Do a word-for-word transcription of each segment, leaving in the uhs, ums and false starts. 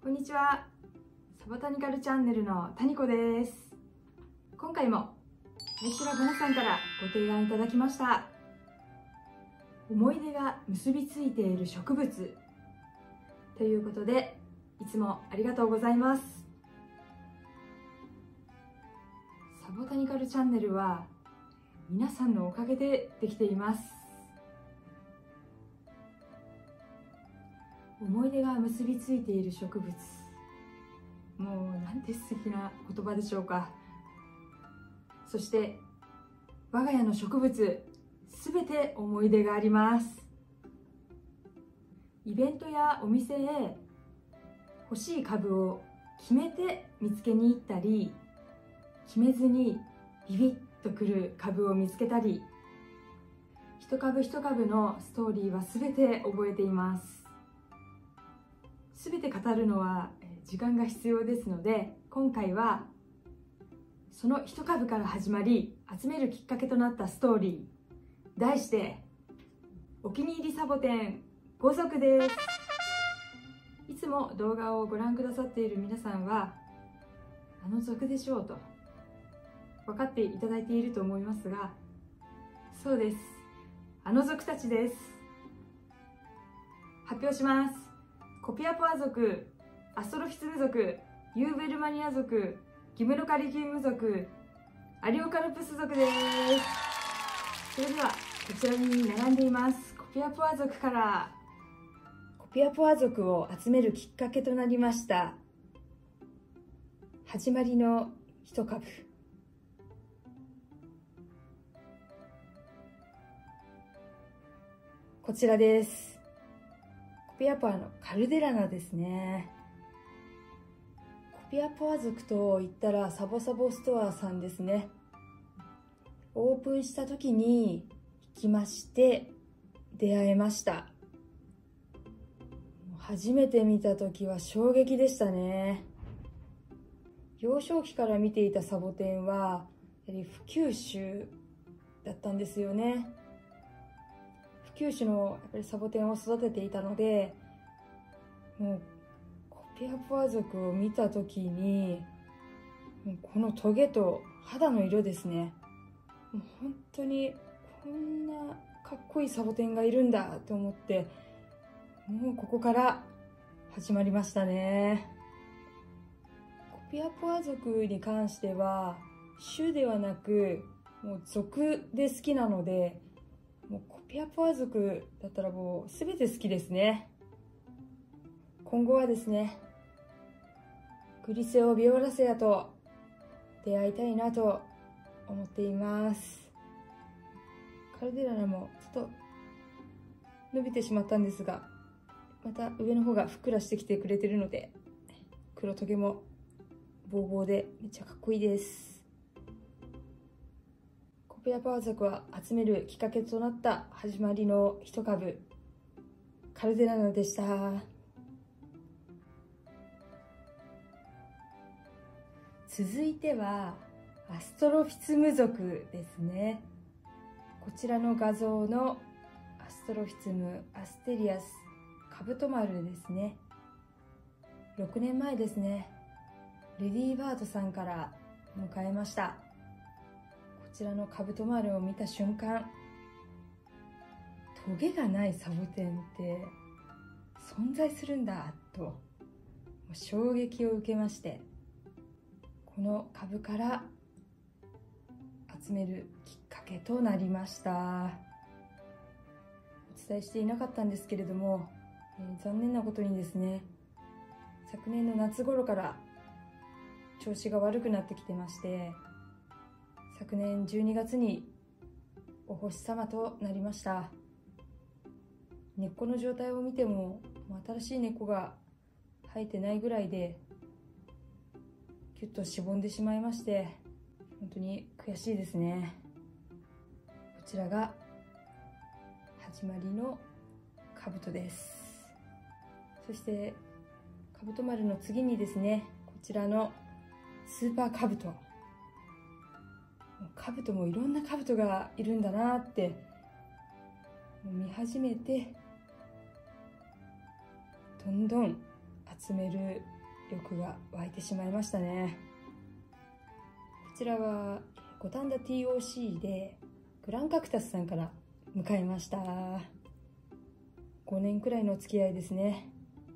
こんにちは。サボタニカルチャンネルのタニコです。今回もメシュラボナさんからご提案いただきました。思い出が結びついている植物ということで、いつもありがとうございます。サボタニカルチャンネルは皆さんのおかげでできています。思い出が結びついている植物、もうなんて素敵な言葉でしょうか。そして我が家の植物すべて思い出があります。イベントやお店へ欲しい株を決めて見つけに行ったり、決めずにビビッとくる株を見つけたり、一株一株のストーリーはすべて覚えています。すべて語るのは時間が必要ですので、今回はその一株から始まり集めるきっかけとなったストーリー、題してお気に入りサボテンご族です。いつも動画をご覧くださっている皆さんはあの族でしょうと分かっていただいていると思いますが、そうです、あの族たちです。発表します。コピアポア族、アストロフィツム族、ユーベルマニア族、ギムノカリキウム族、アリオカルプス族です。それではこちらに並んでいますコピアポア族から、コピアポア族を集めるきっかけとなりました始まりの一株、こちらです。コピアポアのカルデラナですね。コピアポア族といったらサボサボストアさんですね。オープンした時に行きまして出会えました。初めて見た時は衝撃でしたね。幼少期から見ていたサボテンはやはり不朽種だったんですよね。不朽種のやっぱりサボテンを育てていたので、もうコピアポア族を見た時にもうこのトゲと肌の色ですね、もう本当にこんなかっこいいサボテンがいるんだと思って、もうここから始まりましたね。コピアポア族に関しては種ではなくもう属で好きなので、もうコピアポア族だったらもう全て好きですね。今後はですね、グリセオビオラセアと出会いたいなと思っています。カルデラナもちょっと伸びてしまったんですが、また上の方がふっくらしてきてくれてるので、黒トゲもボーボーでめっちゃかっこいいです。コピアポア族は集めるきっかけとなった始まりの一株、カルデラナでした。続いてはアストロフィツム族ですね。こちらの画像のアストロフィツムアステリアスカブトマルですね。ろくねんまえですね。レディーバードさんから迎えました。こちらのカブトマルを見た瞬間、トゲがないサボテンって存在するんだと衝撃を受けまして、この株から集めるきっかけとなりました。お伝えしていなかったんですけれども、えー、残念なことにですね、昨年の夏頃から調子が悪くなってきてまして、昨年じゅうにがつにお星様となりました。根っこの状態を見ても新しい根っこが生えてないぐらいでキュッとしぼんでしまいまして、本当に悔しいですね。こちらが始まりのカブトです。そしてカブトマルの次にですね、こちらのスーパーカブト、カブトもいろんなカブトがいるんだなって見始めて、どんどん集める欲が湧いてしまいましたね。こちらは五反田 ティーオーシー でグランカクタスさんから迎えました。ごねんくらいのお付き合いですね。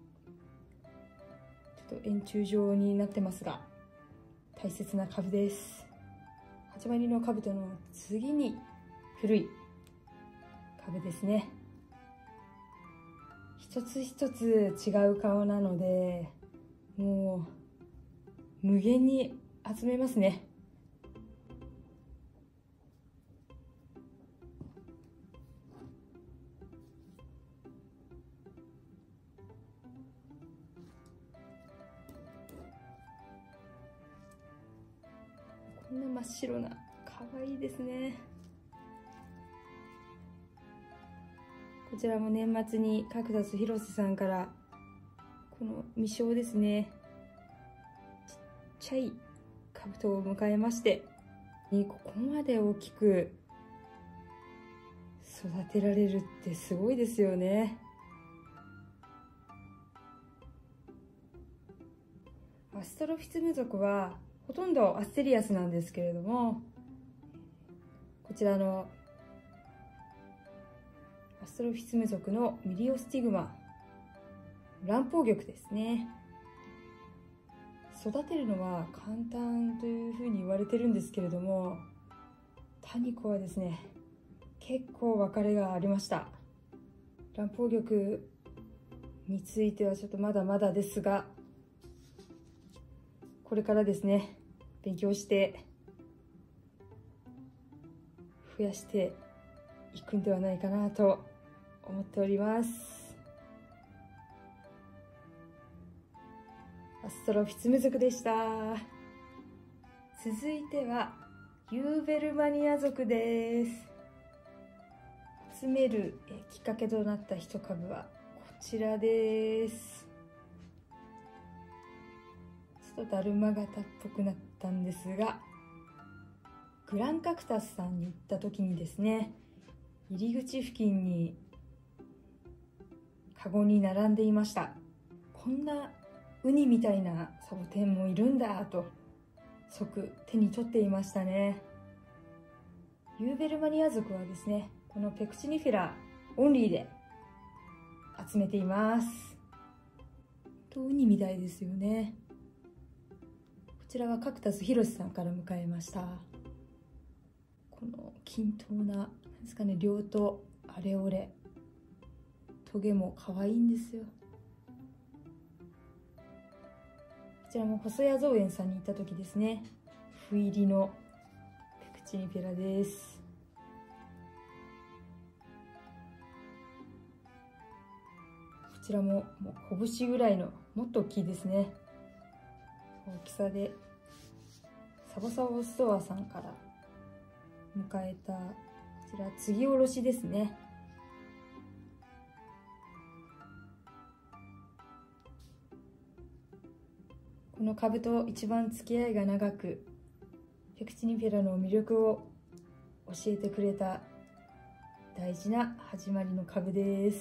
ちょっと円柱状になってますが、大切な株です。始まりの兜の次に古い株ですね。一つ一つ違う顔なので、もう無限に集めますね。こんな真っ白な、可愛いですね。こちらも年末にカクタス広瀬さんからこの未生ですね、ちっちゃい兜を迎えまして、ここまで大きく育てられるってすごいですよね。アストロフィツム属はほとんどアステリアスなんですけれども、こちらのアストロフィツム属のミリオスティグマ、乱宝玉ですね。育てるのは簡単というふうに言われてるんですけれども、タニコはですね、結構分かれがありました。乱宝玉についてはちょっとまだまだですが、これからですね、勉強して増やしていくんではないかなと思っております。アストロフィツム属でした。続いてはユーベルマニア属です。集めるきっかけとなった一株はこちらです。ちょっとだるま型っぽくなったんですが、グランカクタスさんに行った時にですね、入り口付近にカゴに並んでいました。こんなウニみたいなサボテンもいるんだと即手に取っていましたね。ユーベルマニア属はですね、このペクチニフェラオンリーで集めています。とウニみたいですよね。こちらはカクタス広瀬さんから迎えました。この均等な、なんですかね、両とアレオレ、トゲも可愛いんですよ。こちらも細谷造園さんに行った時ですね、斑入りのペクチニフェラです。こちらももう拳ぐらいのもっと大きいですね、大きさで。サボサボストアさんから迎えたこちら継ぎおろしですね。この株と一番付き合いが長く、ペクチニフェラの魅力を教えてくれた大事な始まりの株です。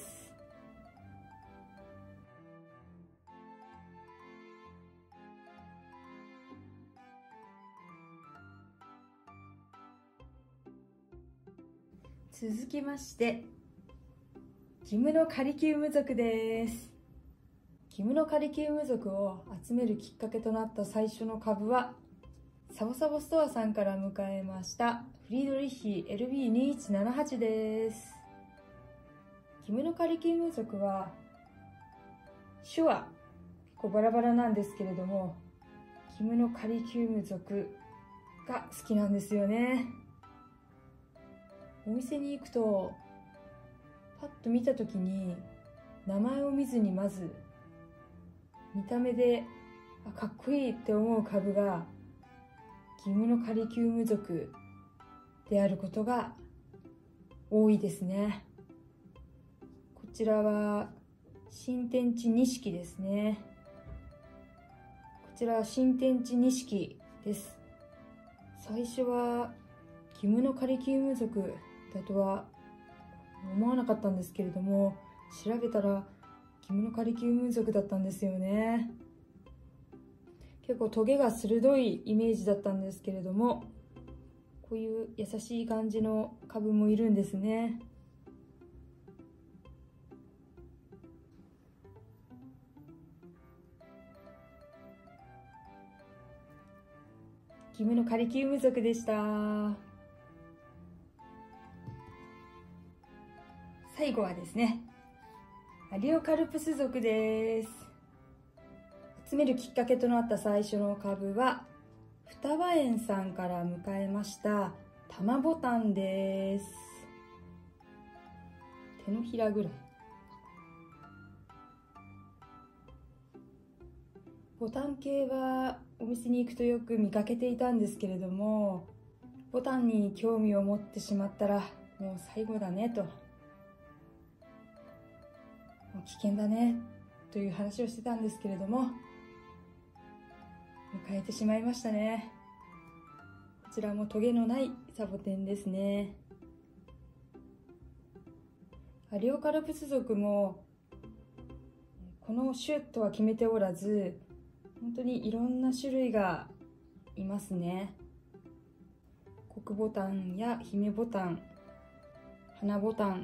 続きましてギムノカリキウム属です。ギムノカリキウム属を集めるきっかけとなった最初の株はサボサボストアさんから迎えましたフリードリッヒ エルビーにいちななはち です。ギムノカリキウム属は種は結構バラバラなんですけれども、ギムノカリキウム属が好きなんですよね。お店に行くとパッと見た時に名前を見ずにまず見た目であかっこいいって思う株がギムノカリキウム属であることが多いですね。こちらは新天地錦ですね。こちらは新天地錦です。最初はギムノカリキウム属だとは思わなかったんですけれども、調べたらキムノカリキウム属だったんですよね。結構トゲが鋭いイメージだったんですけれども、こういう優しい感じの株もいるんですね。キムノカリキウム属でした。最後はですね、アリオカルプス属です。集めるきっかけとなった最初の株は、双葉園さんから迎えました玉ボタンです。手のひらぐらい。ボタン系はお店に行くとよく見かけていたんですけれども、ボタンに興味を持ってしまったらもう最後だねと、もう危険だねという話をしてたんですけれども、迎えてしまいましたね。こちらもトゲのないサボテンですね。アリオカルプス属もこの種とは決めておらず、本当にいろんな種類がいますね。黒ボタンや姫ボタン、花ボタン、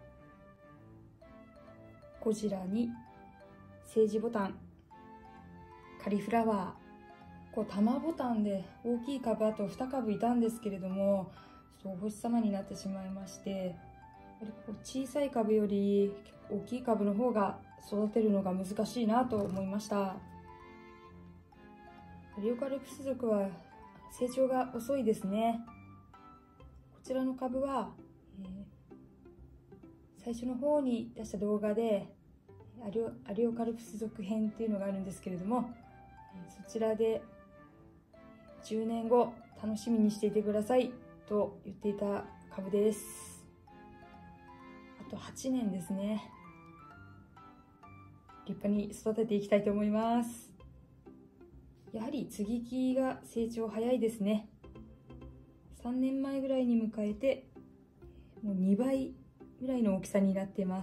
ゴジラにセージボタン、カリフラワー、こう玉ボタンで大きい株あとに株いたんですけれども、ちょっとお星様になってしまいまして、やっぱりこう小さい株より大きい株の方が育てるのが難しいなと思いました。アリオカルプス属は成長が遅いですね。こちらの株は、えー、最初の方に出した動画でアリオ、アリオカルプス属編っていうのがあるんですけれども、そちらでじゅうねんご楽しみにしていてくださいと言っていた株です。あとはちねんですね。立派に育てていきたいと思います。やはり接ぎ木が成長早いですね。さんねんまえぐらいに迎えて、もうにばいぐらいの大きさになっています。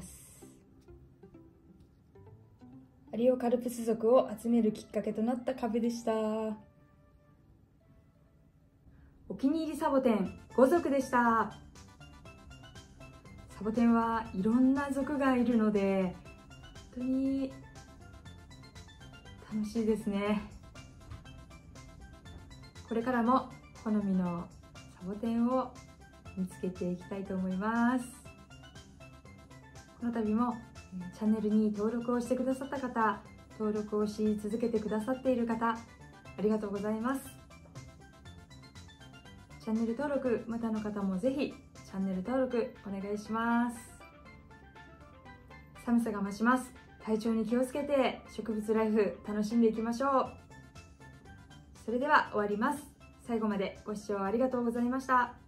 アリオカルプス属を集めるきっかけとなった株でした。お気に入りサボテンご属でした。サボテンはいろんな属がいるので、本当に楽しいですね。これからも好みのサボテンを見つけていきたいと思います。この度もチャンネルに登録をしてくださった方、登録をし続けてくださっている方、ありがとうございます。チャンネル登録またの方もぜひチャンネル登録お願いします。寒さが増します。体調に気をつけて植物ライフ楽しんでいきましょう。それでは終わります。最後までご視聴ありがとうございました。